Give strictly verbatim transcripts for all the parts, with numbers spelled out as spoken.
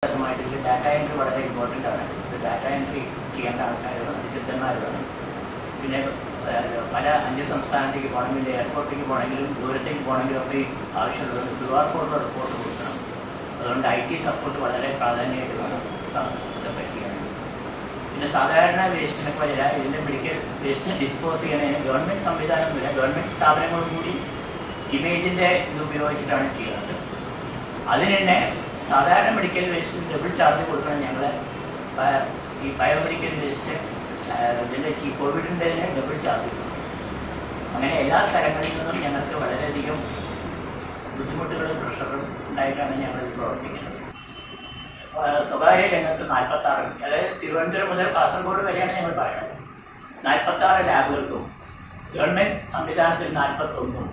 Data entry വളരെ important ആണ്. Data entry ചെയ്യേണ്ട ആൾക്കാർ വേണം, വിശുദ്ധന്മാർ വേണം. പിന്നെ പല അന്യ സംസ്ഥാനത്തേക്ക് പോകണമെങ്കിൽ, എയർപോർട്ടിലേക്ക് പോകണമെങ്കിലും ദൂരത്തേക്ക് പോകണമെങ്കിലും ഒക്കെ ആവശ്യമുള്ളത് ക്യു ആർ കോഡിലുള്ള റിപ്പോർട്ട് കൊടുക്കണം. അതുകൊണ്ട് ഐ ടി സപ്പോർട്ട് വളരെ പ്രാധാന്യമായിട്ട് വേണം ഇതൊക്കെ ചെയ്യണം. പിന്നെ സാധാരണ വേസ്റ്റിനൊക്കെ വരില്ല, ഇതിൻ്റെ മെഡിക്കൽ വേസ്റ്റ് ഡിസ്പോസ് ചെയ്യണതിന് ഗവൺമെൻറ് സംവിധാനമൊന്നുമില്ല. ഗവൺമെൻറ് സ്ഥാപനങ്ങളും കൂടി ഇമേജിൻ്റെ ഇത് ഉപയോഗിച്ചിട്ടാണ് ചെയ്യുന്നത്. അതിന് തന്നെ സാധാരണ മെഡിക്കൽ വേസ്റ്റിന് ഡബിൾ ചാർജ് കൊടുക്കണം. ഞങ്ങൾ ഈ ബയോമെഡിക്കൽ വേസ്റ്റ് ഇതിൻ്റെ ഈ കോവിഡിൻ്റെ ഡബിൾ ചാർജ് കൊടുക്കണം. അങ്ങനെ എല്ലാ സ്ഥലങ്ങളിൽ നിന്നും ഞങ്ങൾക്ക് വളരെയധികം ബുദ്ധിമുട്ടുകളും പ്രഷറും ഉണ്ടായിട്ടാണ് ഞങ്ങൾ പ്രവർത്തിക്കുന്നത്. സ്വകാര്യ രംഗത്ത് നാൽപ്പത്താറ്, അതായത് തിരുവനന്തപുരം മുതൽ കാസർഗോഡ് വരെയാണ് ഞങ്ങൾ പറയുന്നത്. നാൽപ്പത്താറ് ലാബുകൾക്കും ഗവൺമെൻറ് സംവിധാനത്തിൽ നാൽപ്പത്തൊന്നും,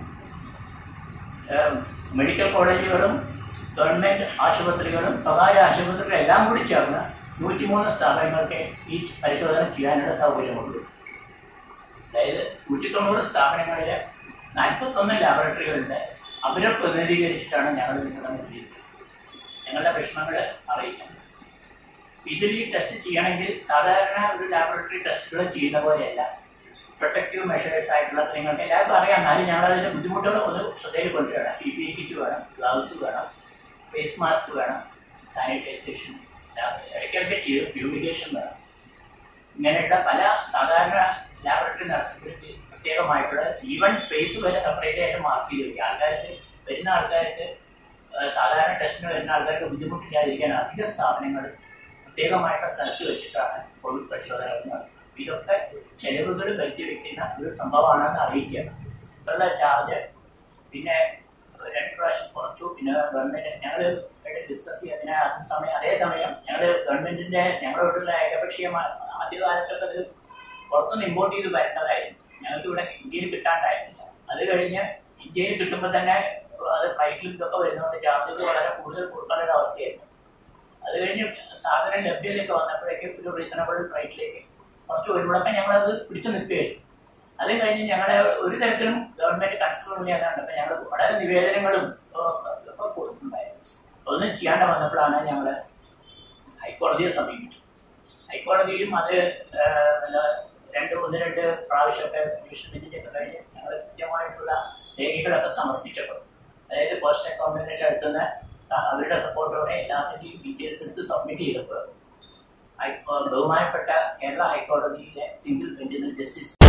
മെഡിക്കൽ കോളേജുകളും ഗവൺമെൻറ് ആശുപത്രികളും സ്വകാര്യ ആശുപത്രികളും എല്ലാം കൂടി ചേർന്ന് നൂറ്റിമൂന്ന് സ്ഥാപനങ്ങൾക്ക് ഈ പരിശോധന ചെയ്യാനുള്ള സൗകര്യമുള്ളൂ. അതായത് നൂറ്റി തൊണ്ണൂറ് സ്ഥാപനങ്ങളിൽ നാൽപ്പത്തൊന്ന് ലാബറട്ടറികളുണ്ട്. അവരെ പ്രതിനിധീകരിച്ചിട്ടാണ് ഞങ്ങൾ നിങ്ങളുടെ മുന്നിൽ ഞങ്ങളുടെ വിഷമങ്ങൾ അറിയിക്കുന്നത്. ഇതിൽ ഈ ടെസ്റ്റ് ചെയ്യണമെങ്കിൽ സാധാരണ ഒരു ലാബറട്ടറി ടെസ്റ്റുകൾ ചെയ്യുന്ന പോലെയല്ല. പ്രൊട്ടക്റ്റീവ് മെഷേഴ്സ് ആയിട്ടുള്ള നിങ്ങൾക്ക് എല്ലാവർക്കും അറിയാം. എന്നാലും ഞങ്ങളതിൻ്റെ ബുദ്ധിമുട്ടുകൾ ഒന്ന് ശ്രദ്ധയിൽ കൊണ്ടുവരണം. പി പി ഇ കിറ്റ് വേണം, ഗ്ലൗസ് വേണം, ഫേസ് മാസ്ക് വേണം, സാനിറ്റൈസേഷൻ ഇടയ്ക്കിടയ്ക്ക് ചെയ്ത് ഫ്യൂമിഗേഷൻ വേണം. ഇങ്ങനെയുള്ള പല സാധാരണ ലാബറട്ടറി നടത്തിപ്പിന് പ്രത്യേകമായിട്ടുള്ള ഈവൻ സ്പേസ് വരെ സെപ്പറേറ്റ് ആയിട്ട് മാർക്ക് ചെയ്ത് വയ്ക്കുക. ആൾക്കാർക്ക് വരുന്ന ആൾക്കാർക്ക് സാധാരണ ടെസ്റ്റിന് വരുന്ന ആൾക്കാർക്ക് ബുദ്ധിമുട്ടില്ലാതിരിക്കാൻ അധിക സ്ഥാപനങ്ങൾ പ്രത്യേകമായിട്ടുള്ള സ്ഥലത്ത് വെച്ചിട്ടാണ് കോവിഡ് പരിശോധനകൾ നടത്തുന്നത്. ഇതൊക്കെ ചെലവുകൾ വരുത്തി വയ്ക്കുന്ന ഒരു സംഭവമാണെന്ന് അറിയിക്കുകയാണ്. ഉള്ള ചാർജ് പിന്നെ രണ്ട് പ്രാവശ്യം കുറച്ചു. പിന്നെ ഗവൺമെൻറ് ഞങ്ങൾ ഡിസ്കസ് ചെയ്യുന്നതിന് അത് സമയം അതേസമയം ഞങ്ങൾ ഗവൺമെൻറ്റിൻ്റെ ഞങ്ങളോടുള്ള ഏകപക്ഷീയമായ ആദ്യകാലത്തൊക്കെ അത് പുറത്തുനിന്ന് ഇമ്പോർട്ട് ചെയ്ത് വരേണ്ടതായിരുന്നു. ഞങ്ങൾക്ക് ഇവിടെ ഇന്ത്യയിൽ കിട്ടാണ്ടായിരുന്നില്ല. അത് കഴിഞ്ഞ് ഇന്ത്യയിൽ കിട്ടുമ്പോൾ തന്നെ അത് ഫ്ലൈറ്റിൽ ഇതൊക്കെ വരുന്നതുകൊണ്ട് ചാർജുകൾ വളരെ കൂടുതൽ കൊടുക്കേണ്ട ഒരു അവസ്ഥയായിരുന്നു. അത് കഴിഞ്ഞ് സാധനം ലഭ്യതയൊക്കെ വന്നപ്പോഴേക്കും ഒരു റീസണബിൾ റേറ്റിലേക്ക് കുറച്ച് വരുമ്പോഴൊക്കെ ഞങ്ങളത് പിടിച്ചു നിൽക്കുകയായിരുന്നു. അത് കഴിഞ്ഞ് ഞങ്ങളെ ഒരു തരത്തിലും ഗവൺമെൻറ് കൺസിഡർ ചെയ്യാനാണ്. അപ്പം ഞങ്ങൾ വളരെ നിവേദനങ്ങളും ഒക്കെ കൊടുത്തിട്ടുണ്ടായിരുന്നു. ഒന്നും ചെയ്യാണ്ട് വന്നപ്പോഴാണ് ഞങ്ങൾ ഹൈക്കോടതിയെ സമീപിച്ചു. ഹൈക്കോടതിയിലും അത് രണ്ട് ഒന്ന് രണ്ട് പ്രാവശ്യമൊക്കെ ജുഡീഷ്യൽ കഴിഞ്ഞ് ഞങ്ങൾ കൃത്യമായിട്ടുള്ള രേഖകളൊക്കെ സമർപ്പിച്ചപ്പോൾ, അതായത് പോസ്റ്റ് അക്കൗണ്ടന്റിൻ്റെ അടുത്തുനിന്ന് അവരുടെ സപ്പോർട്ടോടെ എല്ലാത്തിൻ്റെയും ഡീറ്റെയിൽസ് എടുത്ത് സബ്മിറ്റ് ചെയ്തപ്പോൾ ബഹുമാനപ്പെട്ട കേരള ഹൈക്കോടതിയിലെ സിംഗിൾ ബെഞ്ചിൽ ജസ്റ്റിസ്